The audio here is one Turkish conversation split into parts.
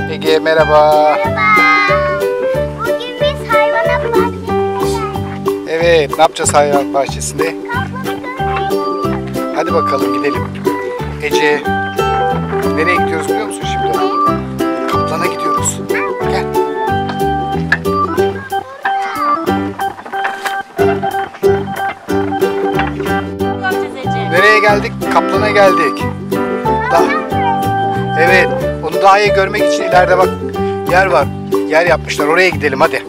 Ege merhaba. Merhaba. Bugün biz hayvanat bahçesine geldik. Evet, ne yapacağız hayvanat bahçesinde? Kaplanı görmeye gidiyoruz. Hadi bakalım gidelim. Ece, nereye gidiyoruz biliyor musun şimdi? Kaplana gidiyoruz. Gel. Nereye geldik? Kaplana geldik. Evet, onu daha iyi görmek için ileride bak yer var. Yer yapmışlar. Oraya gidelim hadi.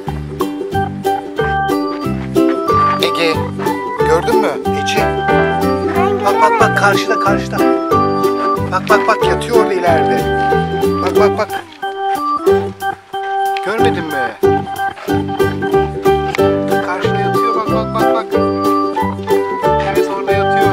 Ege, gördün mü? Ece. Bak karşıda. Bak yatıyor orada ileride. Bak. Görmedin mi? Karşıda yatıyor bak. Evet orada yatıyor.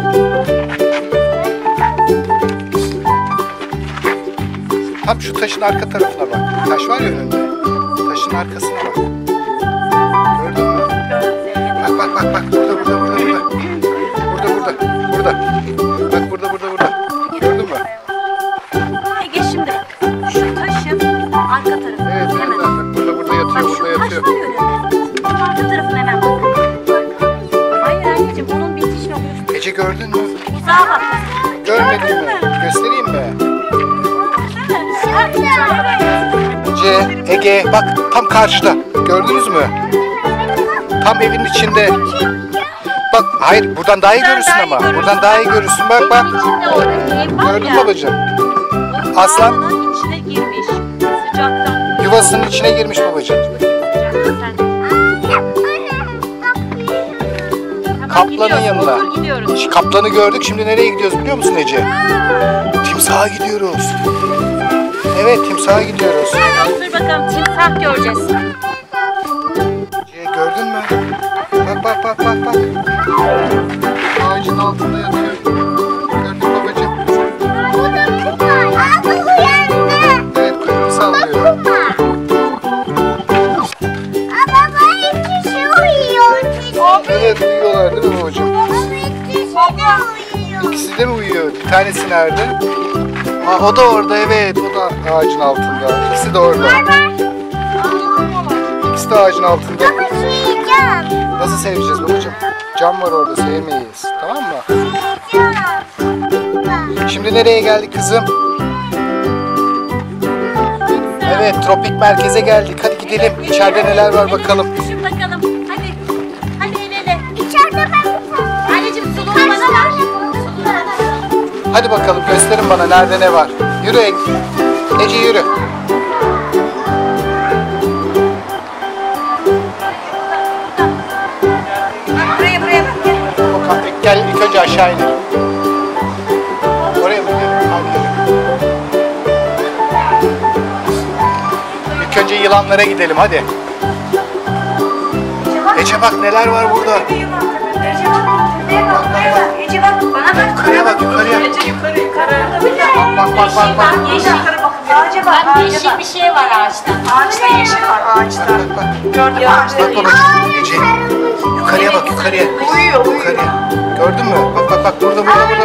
Tam şu taşın arka tarafına bak. Taş var ya önünde. Taşın arkasına bak. Gördün mü? Bak. Burada. Bak burada. Gördün mü? Ege şimdi şu taşın arka tarafı. Evet. Bak burada yatıyor. Bak şu taş var ya önünde. Onun arka tarafına hemen bak. Hayır anneciğim onun bitiş noktası. Ece gördün mü? Uzağa bak. Görmedin mi? Göstereyim mi? Ege bak tam karşıda. Gördünüz mü? Tam evin içinde. Bak hayır buradan daha iyi görürsün ama. Buradan daha iyi görürsün bak. Gördün mü babacığım? Aslan içine girmiş. Sıcaktan. yuvasının içine girmiş babacığım. Kaplanın yanına. Gidiyoruz. Kaplanı gördük. Şimdi nereye gidiyoruz biliyor musun Ece? Timsaha gidiyoruz. Evet timsaha gidiyoruz. Dur bakalım timsah göreceğiz. Ece gördün mü? Bak. Ağacın altında yatıyor. Gördün mü babacığım? Evet kuyruğunu sallıyor. Evet uyuyorlar değil mi babacığım? İkisi de mi uyuyor? Bir tanesi nerede? O da orada evet. O da ağacın altında. İkisi de orada. İkisi de ağacın altında. Nasıl seveceğiz babacığım? Cam var orada sevmeyiz. Tamam mı? Şimdi nereye geldik kızım? Evet tropik merkeze geldik. Hadi gidelim. İçeride neler var bakalım. Düşün bakalım. Hadi el ele. İçeride ben Anneciğim suluğu bana ver. Hadi bakalım gösterin bana nerede ne var. Yürü Ece yürü. Buraya bak. Gel ilk önce aşağı inelim. Oraya mı gidelim? Hadi gidelim. İlk önce yılanlara gidelim hadi. Ece bak neler var burada. Ece bak bana bak. Yukarıya bak yukarıya. Bak. Bak yeşil bir şey var ağaçta. Ağaçta yeşil var ağaçta. Bak. Gördün mü? Bak babacığım Ece. Yukarıya bak yukarıya. Yukarıya. Gördün mü? Bak burada.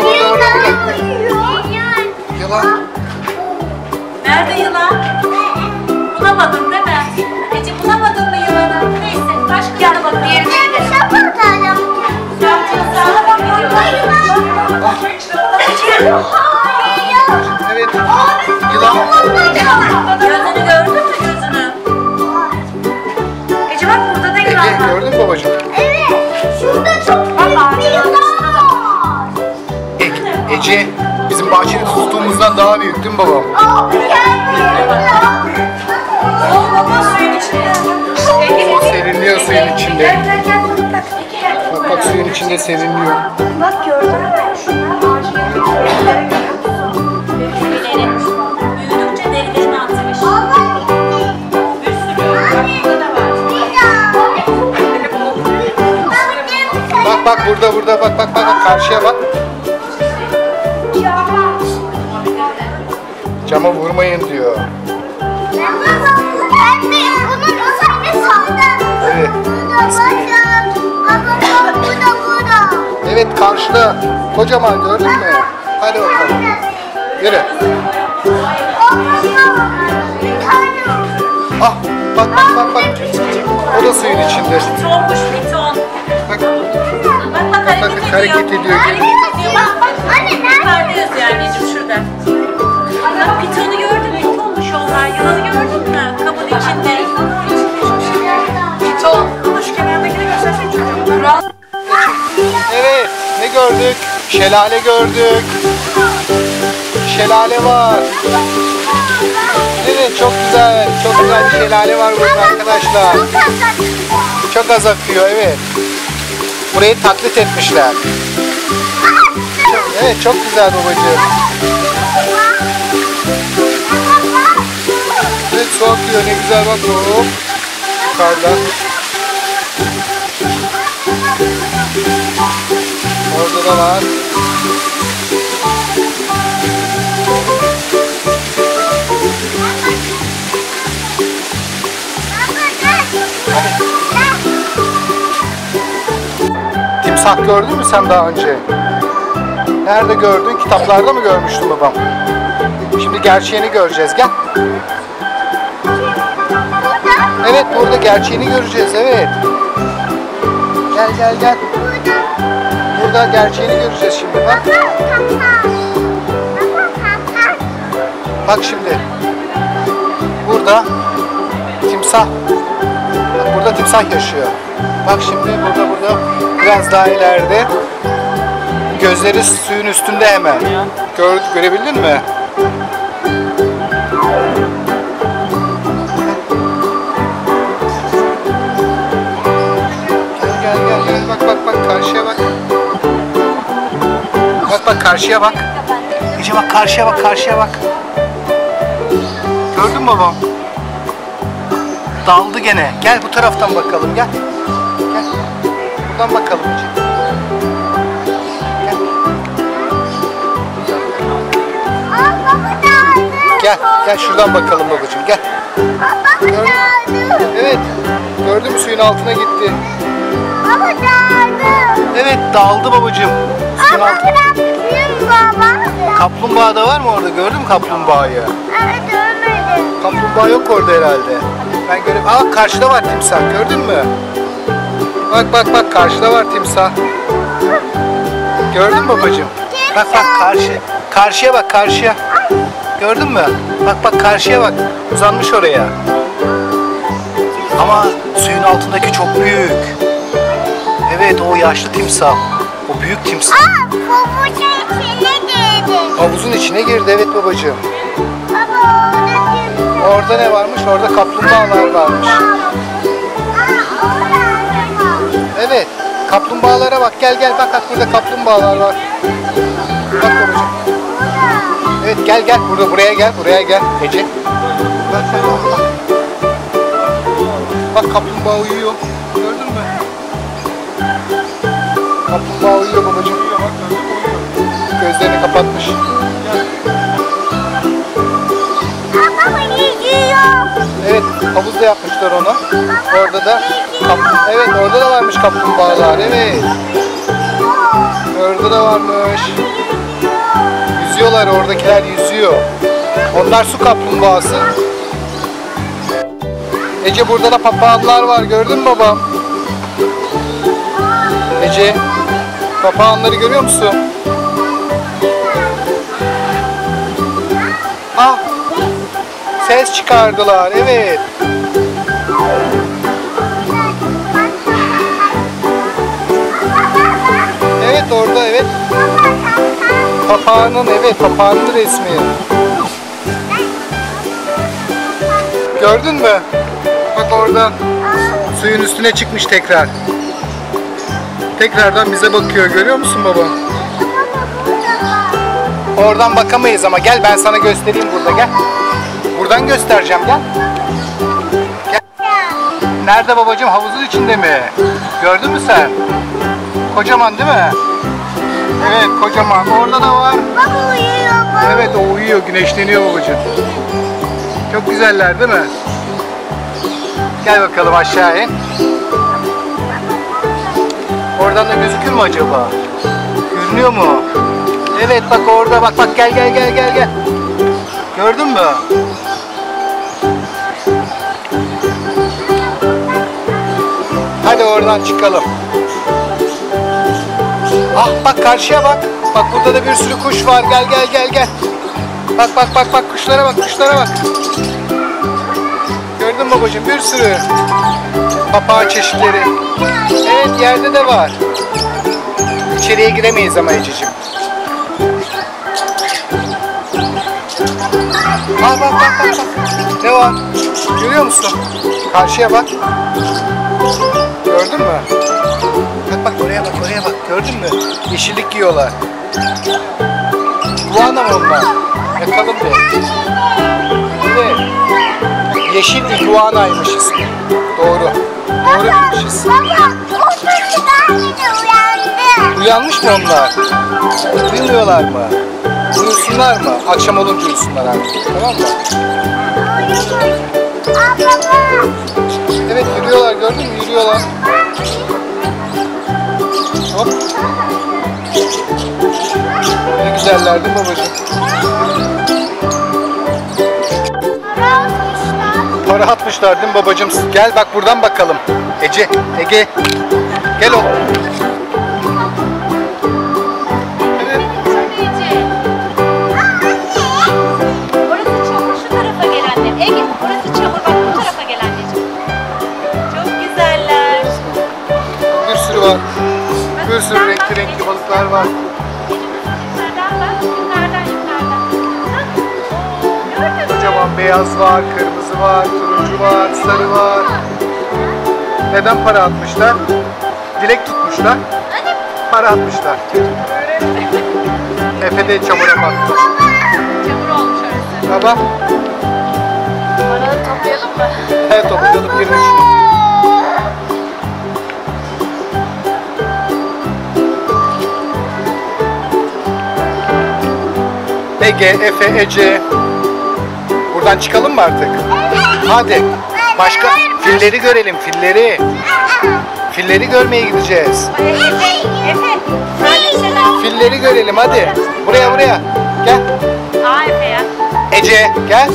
Yılan. Nerede yılan? Bulamadın değil mi? Ece bulamadın mı yılanı? Neyse başka yana bak bir yerine gidelim. Sana bak Evet. Yılan. gözünü gördün mü gözünü? Ece bak burada da yılan Ece var. gördün mü babacığım? Ece bizim bahçede tuttuğumuzdan daha büyük değil mi babam? O serinliyor suyun içinde. Bak suyun içinde serinliyor. Bak gördün mü? Büyüdükçe derilerini atmış. Bir sürü. Burada da var. Bak burada bak karşıya bak. Cama vurmayın diyor. Evet. Evet karşıda kocaman gördün mü? Hadi bakalım. Yürü. Ah bak bak bak bak. O da suyun içinde. Pitonmuş piton. Bak Bak hareket ediyor. Hareket ediyor. Bak bak. Anne nerede yazıyor anneciğim şurada. Bak pitonu gördün mü? Pitonmuş onlar. Yılanı gördün mü? Kabın içinde. Piton. Ama şu kenardakini göstersene çocuğum. Evet, ne gördük? Şelale gördük. Şelale var. Evet, çok güzel. Çok güzel bir şelale var burada arkadaşlar. Çok az akıyor, evet. Burayı taklit etmişler. Evet, çok güzel babacığım. Evet, su akıyor. Ne güzel bak. Hop. Yukarıdan. Orada da var. Timsah gördün mü sen daha önce? Nerede gördün? Kitaplarda mı görmüştün babam? Şimdi gerçeğini göreceğiz. Gel. Evet, burada gerçeğini göreceğiz. Evet. Gel gel gel. Burada gerçeğini göreceğiz şimdi. Bak. Bak şimdi. Burada timsah. Bak, burada timsah yaşıyor. Bak şimdi burada biraz daha ileride. Gözleri suyun üstünde hemen. Görebildin mi? Gel bak karşıya bak. Bak karşıya bak. Ece bak karşıya bak. Gördün mü babam? Daldı gene. Gel bu taraftan bakalım gel. Gel. Buradan bakalım Ece. Gel şuradan bakalım babacığım gel. Evet. Gördün mü suyun altına gitti. Evet daldı babacığım. Suyun altına. Kaplumbağa da var mı orada? Gördün mü kaplumbağayı? Evet görmedim. Kaplumbağa yok orada herhalde. Ben görüyorum. Aa karşıda var timsah. Gördün mü? Bak karşıda var timsah. Gördün mü babacığım? Bak karşıya bak karşıya. Gördün mü? Bak karşıya bak. Uzanmış oraya. Ama suyun altındaki çok büyük. Evet o yaşlı timsah. O büyük timsah. Havuzun içine girdi. Havuzun içine girdi evet babacığım. Baba orada Orada ne varmış? Orada kaplumbağalar varmış. Evet. Kaplumbağalara bak. Gel bak burada kaplumbağalar var. Bak babacığım. Evet gel buraya gel Ece. Bak. Bak kaplumbağa uyuyor. Gördün mü? Kaplumbağa uyuyor babacığım. Gözlerini kapatmış. Baba yüzüyor. Evet havuzda yapmışlar onu. Orada da evet orada da varmış kaplumbağalar. Evet. Orada da varmış. Yüzüyorlar oradakiler yüzüyor. Onlar su kaplumbağası. Ece burada da papağanlar var gördün mü babam? Ece papağanları görüyor musun? Ah ses çıkardılar evet. Evet orada evet. Papağanın resmi. Gördün mü? Bak orada suyun üstüne çıkmış tekrar. Tekrardan bize bakıyor görüyor musun baba? Oradan bakamayız ama gel ben sana göstereyim burada gel. Buradan göstereceğim gel. Gel. Nerede babacığım? Havuzun içinde mi? Gördün mü sen? Kocaman değil mi? Evet kocaman. Orada da var. Baba uyuyor. Evet o uyuyor. Güneşleniyor babacığım. Çok güzeller değil mi? Gel bakalım aşağı in. Oradan da gözükür mü acaba? Görünüyor mu? Evet bak orada bak gel. Gördün mü? oradan çıkalım. Ah bak karşıya bak. Bak burada da bir sürü kuş var. Gel gel gel gel. Bak bak bak bak kuşlara bak kuşlara bak. Gördün mü babacığım bir sürü papağan çeşitleri. Evet yerde de var. İçeriye giremeyiz ama Ececiğim. Bak bak bak bak. Ne var? Görüyor musun? Karşıya bak. Gördün mü? Bak bak oraya bak oraya bak. Gördün mü? Yeşillik yiyorlar. Iguana mı onlar? Yakalım bir. Evet. Yeşil iguanaymış ismi. Doğru. Doğru bilmişiz. Baba, o çocuklar yine uyandı. Uyanmış mı onlar? Uyumuyorlar mı? Uyusunlar mı? Akşam olunca uyusunlar artık. Tamam mı? Aa baba. Evet yürüyorlar gördün mü? Yürüyorlar. Hop. Ne güzeller değil mi babacığım? Para atmışlar değil mi babacığım? Gel bak buradan bakalım. Ege. Gel oğlum. Evet. Ece. Orası çamur şu tarafa gel annem. Ege orası çamur bak bu tarafa gel anneciğim. Çok güzeller. Bir sürü var. Bir sürü renkli renkli balıklar var. Yukarıdan bak. Yukarıdan. Bak. Gördün mü? Kocaman beyaz var, kırmızı var, turuncu var, sarı var. Neden para atmışlar? Dilek tutmuşlar. Para atmışlar. Efe de çamura baktı. Çamur olmuş orası. Baba. Paraları toplayalım mı? Evet toplayalım girin içine. Ege, Efe, Ece. Buradan çıkalım mı artık? Hadi. Başka filleri görelim, filleri. Filleri görmeye gideceğiz. Efe. Kardeşine. Filleri görelim hadi. Buraya. Gel. Aa Efe ya. Ece gel.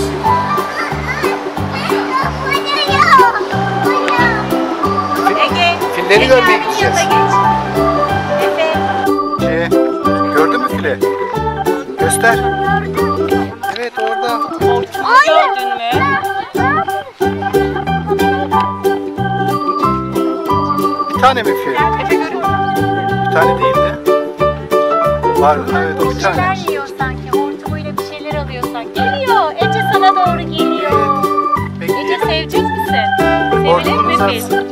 Ege. Filleri görmeye gideceğiz. Efe. Ece. Gördün mü fili? Göster. Evet orada. Gördün mü? Bir tane mi fil? Efe görüyor musun? Bir tane değildi. Var evet o bir tane. şeyler yiyor sanki. Hortumuyla bir şeyler alıyor sanki. Geliyor. Ece sana doğru geliyor. Ece Bekleyelim. sevecek misin? Sevilir Hortumunu mi fil? uzatsın.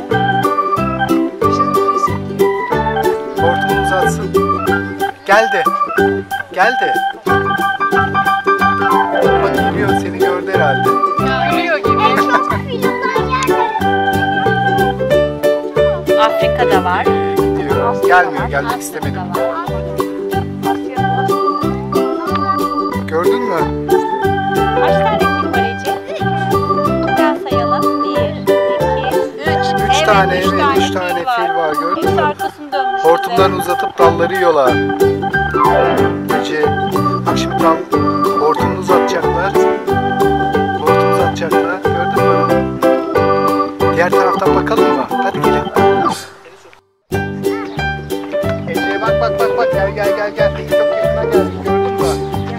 Hortumunu uzatsın. Geldi. Bak geliyor seni gördü herhalde. Gülüyor gibi. Afrika'da var. Diyor. Gelmiyor. Gelmek istemedim. Gördün mü? Kaç tane fil var Ece? Bir daha sayalım. 1, 2, 3. Üç tane, evet, üç tane fil var, gördün Hepsi mü? arkasını dönmüş. Hortumlarını uzatıp dalları yiyorlar. Ece, bak şimdi hortumunu uzatacaklar. Gördün mü? Diğer taraftan bakalım mı? Hadi gelin. Ece'ye bak. Gel. Çok yakına geldik. Gördün mü?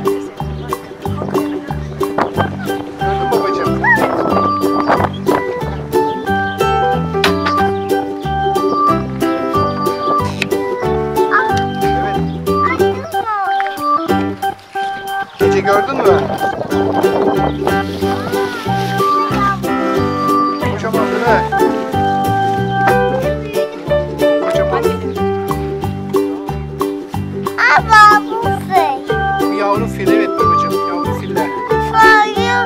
Gördün babacığım. Evet. Ece gördün mü? Kocaman değil mi? Kocaman. Ama bu fil. Bu yavru fil, evet babacığım. Yavru filler. Fayım.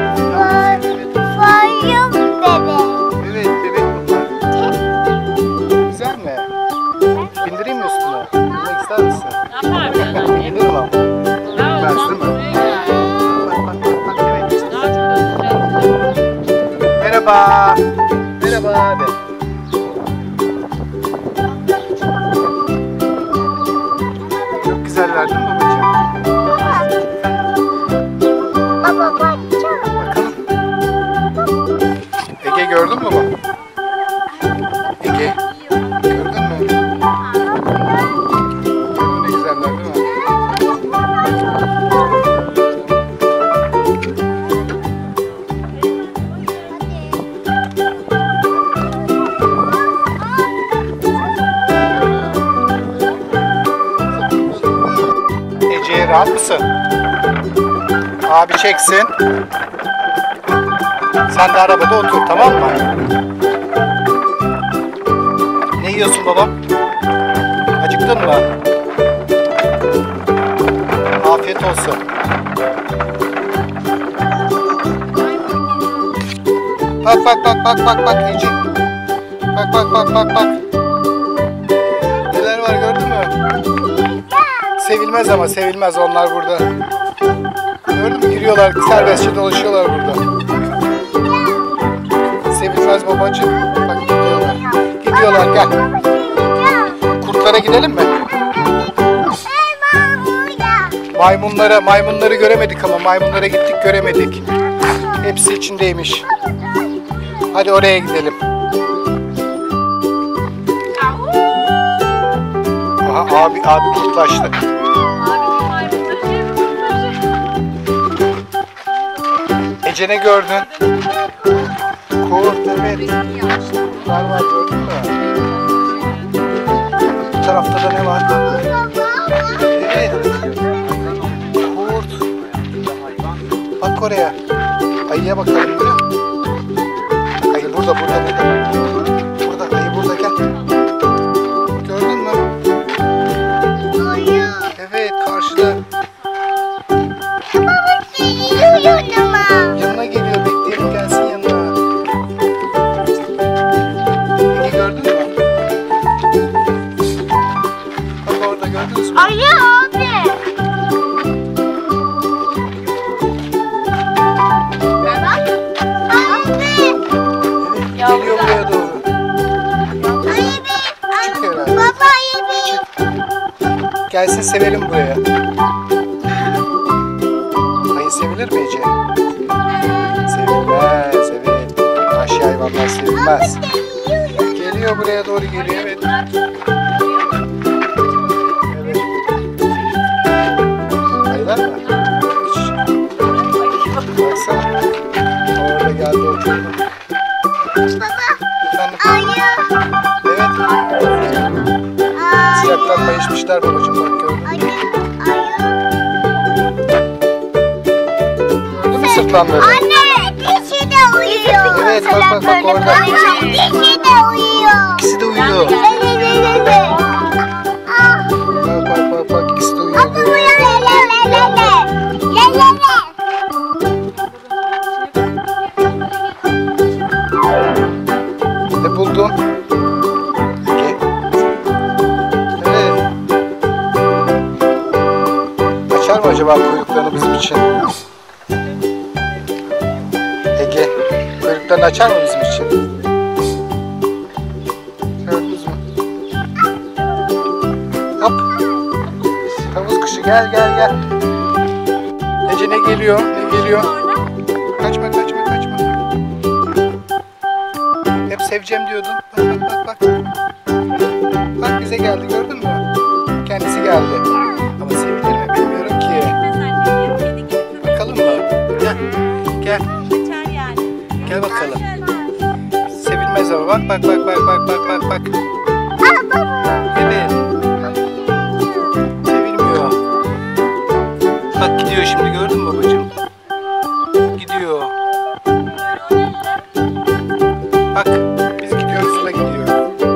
Fayım bebe. Evet bebek bunlar. Güzel mi? Bindireyim mi üstüne? Binmek ister misin? Ne yapar? Bindiririm ama. Bilmez değil mi? Bak. Evet. Merhaba. Merhaba de. Çok güzeller değil mi babacığım? Baba bakacağım. Bakalım. Ege gördün mü baba? Ege. böyle, rahat mısın? Abi çeksin. Sen de arabada otur, tamam mı? Ne yiyorsun babam? Acıktın mı? Afiyet olsun. Bak bak bak bak bak bak Ece. Bak bak bak bak bak. Neler var gördün mü? Sevilmez ama sevilmez onlar burada. Gördün mü? Giriyorlar, serbestçe dolaşıyorlar burada. Sevilmez babacığım. Bak gidiyorlar. Gidiyorlar, gel. Kurtlara gidelim mi? Maymunları göremedik ama maymunlara gittik göremedik. Hepsi içindeymiş. Hadi oraya gidelim. Aha abi kurtlaştı. Ece ne gördün? Kurt, evet. Kurtlar var, gördün mü? Bu tarafta da ne var? Evet. Kurt. Bak oraya. Ayıya bakalım bir. Ayı burada. Burada ayı burada, gel. Gördün mü? Evet, karşıda. Yanına geliyor, bekleyelim gelsin yanına. Peki gördün mü? Bak orada, gördünüz mü? Ayı abi. Geliyor buraya doğru. Küçük herhalde. Baba ayı bir. Gelsin, sevelim buraya. Ayı sevilir mi Ece? Sevilmez, evet. Vahşi hayvanlar sevilmez. Geliyor buraya doğru, geliyor, evet. Evet. Ayılar mı? Baksana. Orada geldi, oturdu. Efendim? Evet. Sıcaktan bayışmışlar babacığım, bak gördün mü? Gördün mü sırtlanları? Anne, dişi de uyuyor. Evet, bak orada. Dişi de uyuyor. İkisi de uyuyor. Bak ikisi de uyuyor. Ne buldun? Peki. Evet. Açar mı acaba kuyruklarını bizim için? Ege, kuyruklarını açar mı bizim için? Gördünüz mü? Hop. Tavus kuşu, gel. Ece ne geliyor? Kaçma. Hep seveceğim diyordun. Bak. Bak bize geldi, gördün mü? Kendisi geldi. Ama sevilir mi bilmiyorum ki. Bakalım mı? Gel. Gel bakalım. Sevilmez ama bak. Evet. Sevilmiyor. Bak gidiyor şimdi, gördün mü babacığım? Gidiyor. Bak biz gidiyoruz, o da gidiyor.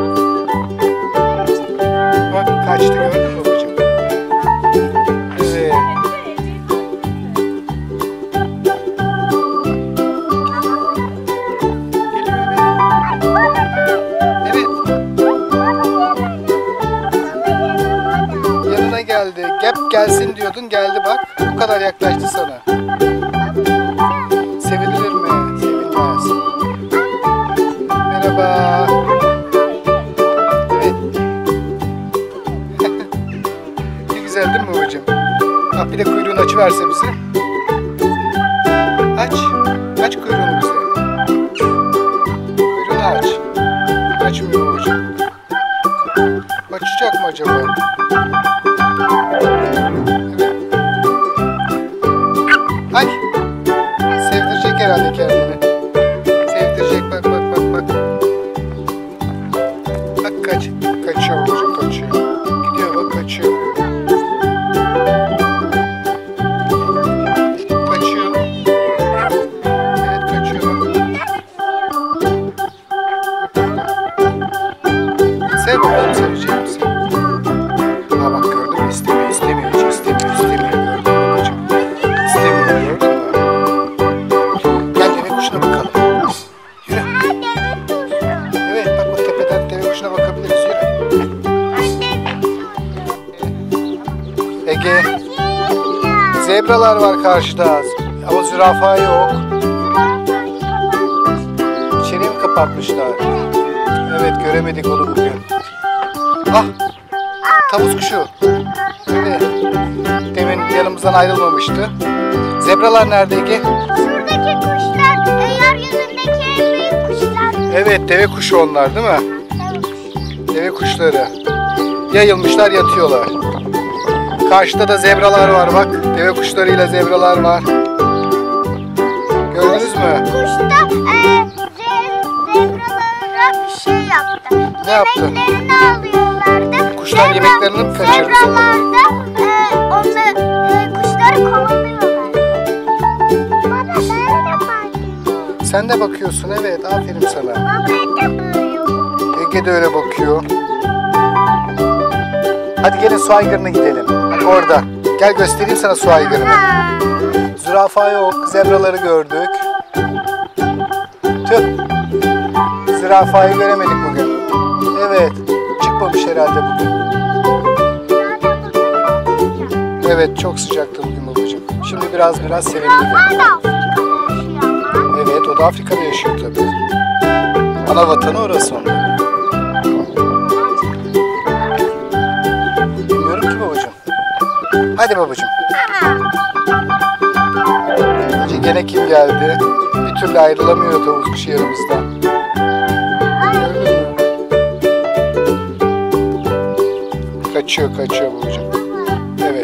Bak kaçtı, gördün mü babacığım? Evet. Evet. Yanına geldi. Gelsin diyordun, geldi bak. Bu kadar yaklaştı sana. Sevilir mi? Sevilmez. Merhaba. Evet. Ne güzel değil mi babacığım? Bak bir de kuyruğunu açıverse bize. Aç kuyruğunu bize. Kuyruğunu aç. Açmıyor babacığım. Açacak mı acaba? Ay! Sevdirecek herhalde kendini. Sevdirecek, bak. Bak kaçıyor babacığım, kaçıyor. Gidiyor bak, kaçıyor. Zebralar var karşıda. Ama zürafa yok. İçeriye mi kapatmışlar? Evet, göremedik onu bugün. Ah! Tavus kuşu. Evet. Demin yanımızdan ayrılmamıştı. Zebralar nerede Ege? Şuradaki kuşlar, yeryüzündeki en büyük kuşlar. Evet, deve kuşu onlar değil mi? Evet. Deve kuşları. Yayılmışlar, yatıyorlar. Karşıda da zebralar var bak. Deve kuşlarıyla zebralar var. Gördünüz mü? Kuş da zebralara bir şey yaptı. Ne yaptı? Yemeklerini alıyorlardı. Kuşlar yemeklerini mi kaçırdı? Zebralar da kuşları kovalıyorlar. Baba ben de bakıyorum. Sen de bakıyorsun, evet. Aferin sana. Baba ben de bakıyorum. Ege de öyle bakıyor. Hadi gelin su aygırına gidelim. Bak orada. Gel göstereyim sana su aygırını. Zürafa yok. Zebraları gördük. Tüh. Zürafayı göremedik bugün. Evet. Çıkmamış herhalde bugün. Evet, çok sıcaktı bugün babacığım. Şimdi biraz serinledi. Zürafa da Afrika'da yaşıyor ama. Evet, o da Afrika'da yaşıyor tabii. Ana vatanı orası onun. Bilmiyorum ki babacığım. Hadi babacığım. Önce gene kim geldi? Bir türlü ayrılamıyor tavus kuşu yanımızdan. Gördün mü? Kaçıyor babacığım. Evet.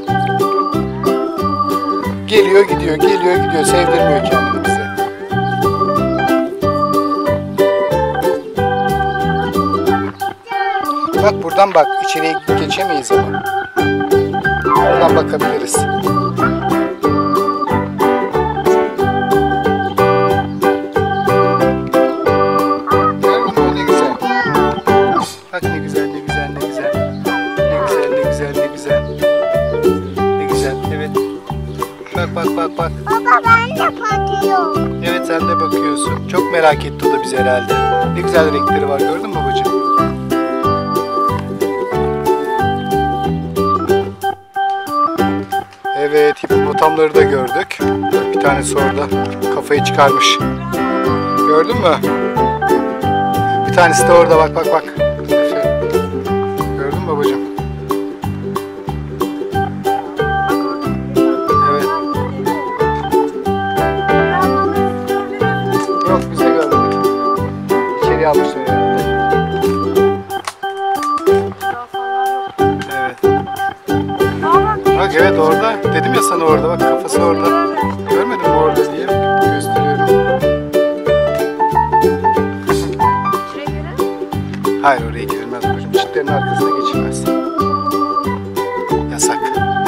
Geliyor gidiyor. Sevdirmiyor kendini bize. Bak buradan bak. İçeriye geçemeyiz ama. Buradan bakabiliriz. Gördün mü? Ne güzel. Bak ne güzel. Ne güzel. Evet. Bak. Baba ben de bakıyorum. Evet, sen de bakıyorsun. Çok merak etti o da bizi herhalde. Ne güzel renkleri var, gördün mü babacığım? Evet, hipopotamları da gördük. Bir tanesi orada kafayı çıkarmış. Gördün mü? Bir tanesi de orada bak. Gördün mü babacığım? Evet. Yok, biz de görmedik. İçeriye almışlar herhalde. Evet. Bak evet orada. Dedim ya sana orada bak, kafası orada. Görmedin mi orada diye gösteriyorum. Hayır, oraya girilmez babacığım. Çitlerin arkasına geçilmez. Yasak.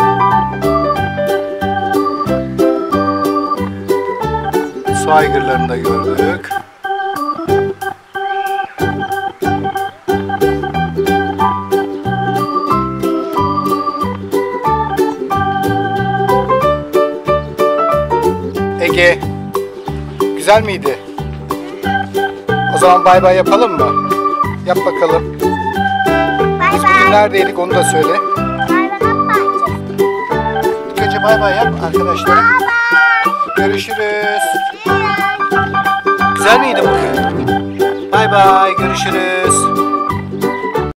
Su aygırlarını da gördük. Ege, güzel miydi? O zaman bay bay yapalım mı? Yap bakalım. Bay Biz bugün neredeydik onu da söyle. Bay bay. İlk önce bay bay yap arkadaşlara. Görüşürüz. Güzel miydi bugün? Bay bay, görüşürüz.